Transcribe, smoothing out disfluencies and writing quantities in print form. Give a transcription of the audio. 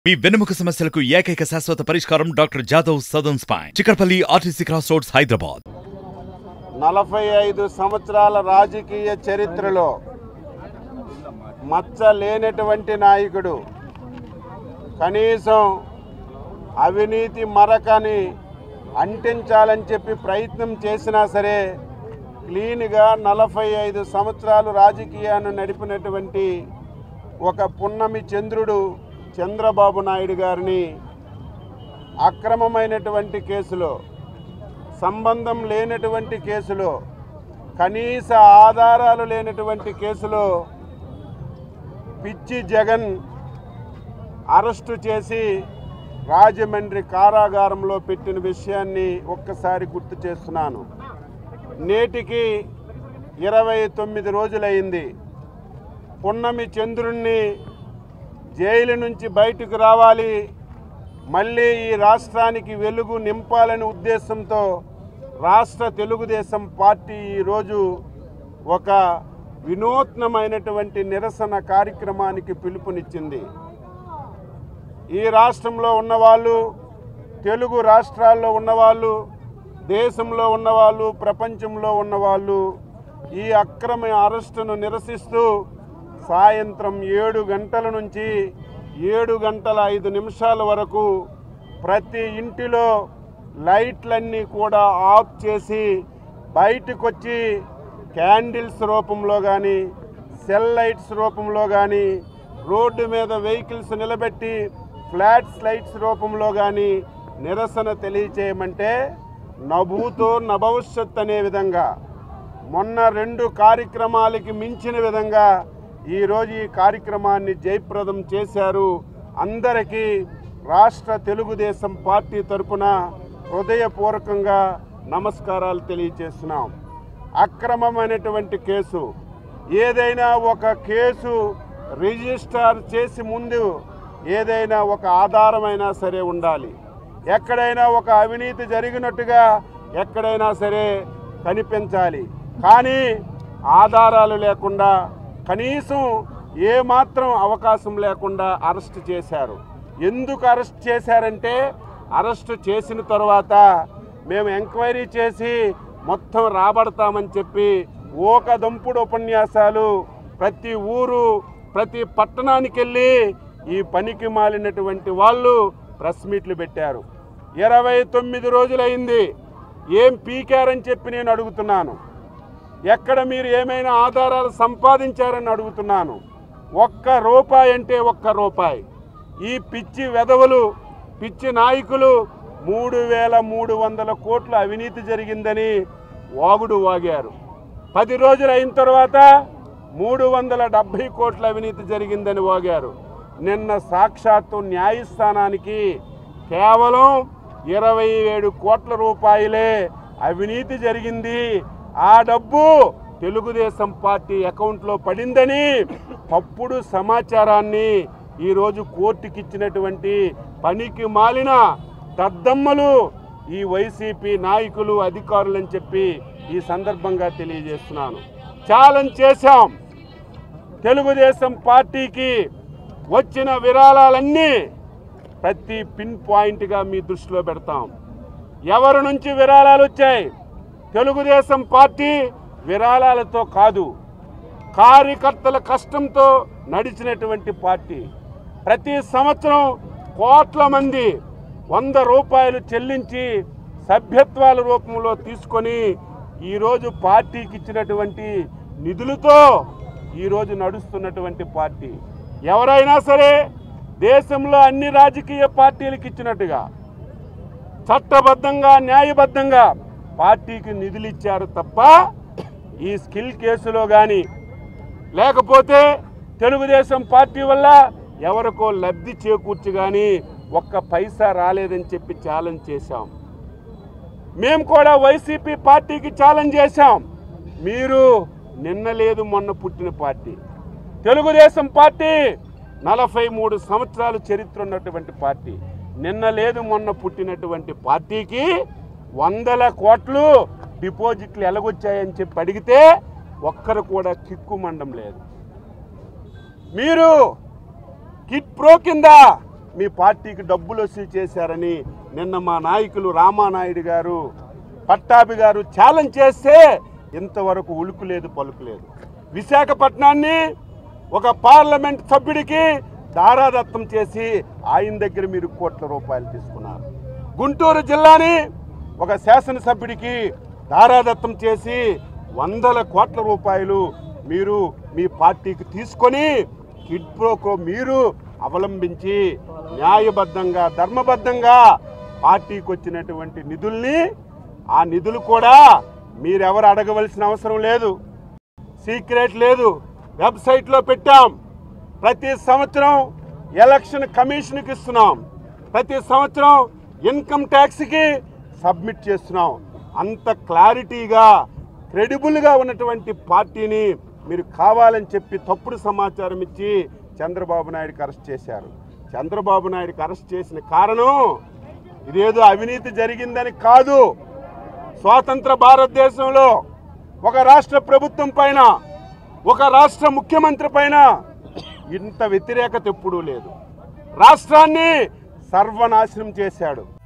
మీ వెన్నెముక సమస్యలకు ఏకైక శాశ్వత పరిష్కారం doctor Jadhav southern spine, Chikkadpally RTC cross roads, Hyderabad. 45 సంవత్సరాల రాజకీయ చరిత్రలో మచ్చ లేనటువంటి నాయకుడు, కనీసం అవినీతి మరకని అంటించాలని చెప్పి ప్రయత్నం చేసినా సరే క్లీన్గా 45 సంవత్సరాలు రాజకీయాన్ని నడిపినటువంటి ఒక పున్నమి చంద్రుడు చంద్రబాబు నాయుడు గారిని అక్రమమైనటువంటి కేసులో, సంబంధం లేనటువంటి కేసులో, కనీస ఆధారాలు లేనటువంటి కేసులో పిచ్చి జగన్ అరెస్టు చేసి రాజమండ్రి కారాగారంలో పెట్టిన విషయాన్ని ఒక్కసారి గుర్తు చేస్తున్నాను. నేటికి 29 రోజులైంది. పున్నమి చంద్రుణ్ణి జైలు నుంచి బయటకు రావాలి, మళ్ళీ ఈ రాష్ట్రానికి వెలుగు నింపాలనే ఉద్దేశంతో రాష్ట్ర తెలుగుదేశం పార్టీ ఈరోజు ఒక వినూత్నమైనటువంటి నిరసన కార్యక్రమానికి పిలుపునిచ్చింది. ఈ రాష్ట్రంలో ఉన్నవాళ్ళు, తెలుగు రాష్ట్రాల్లో ఉన్నవాళ్ళు, దేశంలో ఉన్నవాళ్ళు, ప్రపంచంలో ఉన్నవాళ్ళు ఈ అక్రమ అరెస్టును నిరసిస్తూ సాయంత్రం 7 గంటల నుంచి 7 గంటల 5 నిమిషాల వరకు ప్రతి ఇంటిలో లైట్లన్నీ కూడా ఆఫ్ చేసి బయటకు వచ్చి క్యాండిల్స్ రూపంలో కానీ, సెల్ లైట్స్ రూపంలో కానీ, రోడ్డు మీద వెహికల్స్ నిలబెట్టి ఫ్లాట్స్ లైట్స్ రూపంలో కానీ నిరసన తెలియచేయమంటే నభూతో నభవిష్యత్ అనే విధంగా మొన్న 2 కార్యక్రమాలకి మించిన విధంగా ఈరోజు ఈ కార్యక్రమాన్ని జయప్రదం చేశారు. అందరికీ రాష్ట్ర తెలుగుదేశం పార్టీ తరఫున హృదయపూర్వకంగా నమస్కారాలు తెలియజేస్తున్నాం. అక్రమమైనటువంటి కేసు, ఏదైనా ఒక కేసు రిజిస్టర్ చేసి ముందు ఏదైనా ఒక ఆధారమైనా సరే ఉండాలి. ఎక్కడైనా ఒక అవినీతి జరిగినట్టుగా ఎక్కడైనా సరే కనిపించాలి. కానీ ఆధారాలు లేకుండా, కనీసం ఏమాత్రం అవకాశం లేకుండా అరెస్ట్ చేశారు. ఎందుకు అరెస్ట్ చేశారంటే, అరెస్ట్ చేసిన తర్వాత మేము ఎంక్వైరీ చేసి మొత్తం రాబడతామని చెప్పి ఓకదంపుడు ఉపన్యాసాలు ప్రతి ఊరు, ప్రతి పట్టణానికి వెళ్ళి ఈ పనికి మాలినటువంటి వాళ్ళు ప్రెస్ మీట్లు పెట్టారు. 29 రోజులైంది. ఏం పీకారని చెప్పి నేను అడుగుతున్నాను. ఎక్కడ మీరు ఏమైనా ఆధారాలు సంపాదించారని అడుగుతున్నాను. ₹1 అంటే ₹1. ఈ పిచ్చి వెధవలు, పిచ్చి నాయకులు 3,300 కోట్ల అవినీతి జరిగిందని వాగుడు వాగారు. 10 రోజులు అయిన తర్వాత 370 కోట్ల అవినీతి జరిగిందని వాగారు. నిన్న సాక్షాత్తు న్యాయస్థానానికి కేవలం 27 కోట్ల రూపాయలే అవినీతి జరిగింది, ఆ డబ్బు తెలుగుదేశం పార్టీ అకౌంట్లో పడిందని తప్పుడు సమాచారాన్ని ఈరోజు కోర్టుకి ఇచ్చినటువంటి పనికి మాలిన దద్దమ్మలు ఈ వైసీపీ నాయకులు, అధికారులని చెప్పి ఈ సందర్భంగా తెలియజేస్తున్నాను. ఛాలెంజ్ చేశాం. తెలుగుదేశం పార్టీకి వచ్చిన విరాళాలన్నీ ప్రతి పిన్ పాయింట్గా మీ దృష్టిలో పెడతాం. ఎవరి నుంచి విరాళాలు వచ్చాయి? తెలుగుదేశం పార్టీ విరాళాలతో కాదు, కార్యకర్తల కష్టంతో నడిచినటువంటి పార్టీ. ప్రతి సంవత్సరం కోట్ల మంది ₹100 చెల్లించి సభ్యత్వాల రూపంలో తీసుకొని ఈరోజు పార్టీకి ఇచ్చినటువంటి నిధులతో ఈరోజు నడుస్తున్నటువంటి పార్టీ. ఎవరైనా సరే దేశంలో అన్ని రాజకీయ పార్టీలకు ఇచ్చినట్టుగా చట్టబద్ధంగా, న్యాయబద్ధంగా పార్టీకి నిధులు ఇచ్చారు తప్ప ఈ స్కిల్ కేసులో కానీ, లేకపోతే తెలుగుదేశం పార్టీ వల్ల ఎవరికో లబ్ధి చేకూర్చి కానీ ₹1 రాలేదని చెప్పి ఛాలెంజ్ చేశాం. మేము కూడా వైసీపీ పార్టీకి ఛాలెంజ్ చేశాం. మీరు నిన్న లేదు మొన్న పుట్టిన పార్టీ. తెలుగుదేశం పార్టీ 43 సంవత్సరాలు చరిత్ర ఉన్నటువంటి పార్టీ. నిన్న లేదు మొన్న పుట్టినటువంటి పార్టీకి 100 కోట్లు డిపాజిట్లు ఎలాగొచ్చాయని చెప్పి అడిగితే ఒక్కరు కూడా కిక్కుమండం లేదు. మీరు కిట్ ప్రో కింద మీ పార్టీకి డబ్బులు వసూలు చేశారని నిన్న మా నాయకులు రామానాయుడు గారు, పట్టాభి గారు ఛాలెంజ్ చేస్తే ఇంతవరకు ఉలుకు లేదు పలుకు లేదు. విశాఖపట్నాన్ని ఒక పార్లమెంట్ సభ్యుడికి దారాదత్తం చేసి ఆయన దగ్గర మీరు కోట్ల రూపాయలు తీసుకున్నారు. గుంటూరు జిల్లాని ఒక శాసనసభ్యుడికి దారాదత్తం చేసి 100 కోట్ల రూపాయలు మీరు మీ పార్టీకి తీసుకొని కిడ్ ప్రోకో మీరు అవలంబించి న్యాయబద్ధంగా ధర్మబద్ధంగా పార్టీకి వచ్చినటువంటి నిధుల్ని, ఆ నిధులు కూడా మీరెవరు అడగవలసిన అవసరం లేదు, సీక్రెట్ లేదు, వెబ్సైట్లో పెట్టాం. ప్రతి సంవత్సరం ఎలక్షన్ కమిషన్కి ఇస్తున్నాం, ప్రతి సంవత్సరం ఇన్కమ్ ట్యాక్స్కి సబ్మిట్ చేస్తున్నాం. అంత క్లారిటీగా క్రెడిబుల్గా ఉన్నటువంటి పార్టీని మీరు కావాలని చెప్పి తప్పుడు సమాచారం ఇచ్చి చంద్రబాబు నాయుడుకి అరెస్ట్ చేశారు. చంద్రబాబు నాయుడుకి అరెస్ట్ చేసిన కారణం ఇదేదో అవినీతి జరిగిందని కాదు. స్వాతంత్ర భారతదేశంలో ఒక రాష్ట్ర ప్రభుత్వం పైన, ఒక రాష్ట్ర ముఖ్యమంత్రి పైన ఇంత వ్యతిరేకత ఎప్పుడూ లేదు. రాష్ట్రాన్ని సర్వనాశనం చేశాడు.